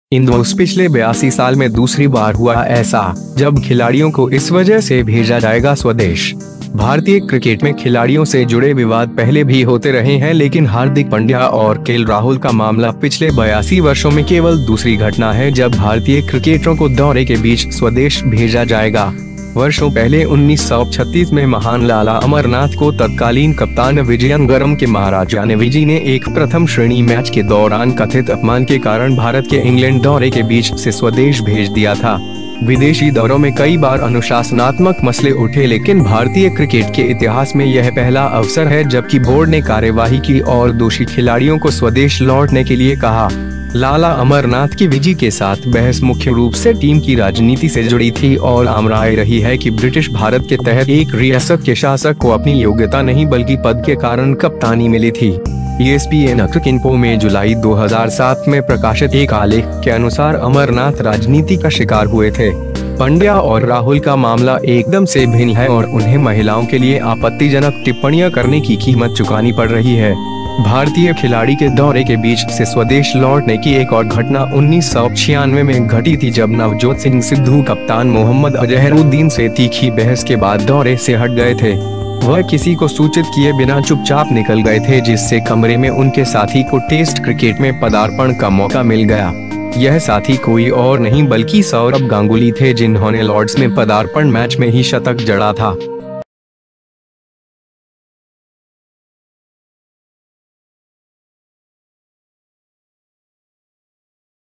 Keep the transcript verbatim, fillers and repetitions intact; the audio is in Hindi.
इंदौर पिछले बयासी साल में दूसरी बार हुआ ऐसा, जब खिलाड़ियों को इस वजह से भेजा जाएगा स्वदेश। भारतीय क्रिकेट में खिलाड़ियों से जुड़े विवाद पहले भी होते रहे हैं, लेकिन हार्दिक पांड्या और के एल राहुल का मामला पिछले बयासी वर्षों में केवल दूसरी घटना है जब भारतीय क्रिकेटरों को दौरे के बीच स्वदेश भेजा जाएगा। वर्षों पहले उन्नीस सौ छत्तीस में महान लाला अमरनाथ को तत्कालीन कप्तान विजयनगरम के महाराजा नेविजी ने एक प्रथम श्रेणी मैच के दौरान कथित अपमान के कारण भारत के इंग्लैंड दौरे के बीच से स्वदेश भेज दिया था। विदेशी दौरों में कई बार अनुशासनात्मक मसले उठे, लेकिन भारतीय क्रिकेट के इतिहास में यह पहला अवसर है जबकि बोर्ड ने कार्यवाही की और दोषी खिलाड़ियों को स्वदेश लौटने के लिए कहा। लाला अमरनाथ की विजय के साथ बहस मुख्य रूप से टीम की राजनीति से जुड़ी थी और आम राय रही है कि ब्रिटिश भारत के तहत एक रियासत के शासक को अपनी योग्यता नहीं बल्कि पद के कारण कप्तानी मिली थी। E S P N Cricinfo में जुलाई दो हज़ार सात में प्रकाशित एक आलेख के अनुसार अमरनाथ राजनीति का शिकार हुए थे। पांड्या और राहुल का मामला एकदम से भिन्न है और उन्हें महिलाओं के लिए आपत्तिजनक टिप्पणियां करने की कीमत चुकानी पड़ रही है। भारतीय खिलाड़ी के दौरे के बीच से स्वदेश लौटने की एक और घटना उन्नीस सौ छियानवे में घटी थी, जब नवजोत सिंह सिद्धू कप्तान मोहम्मद अजहरुद्दीन से तीखी बहस के बाद दौरे से हट गए थे। वह किसी को सूचित किए बिना चुपचाप निकल गए थे, जिससे कमरे में उनके साथी को टेस्ट क्रिकेट में पदार्पण का मौका मिल गया। यह साथी कोई और नहीं बल्कि सौरभ गांगुली थे, जिन्होंने लॉर्ड्स में पदार्पण मैच में ही शतक जड़ा था।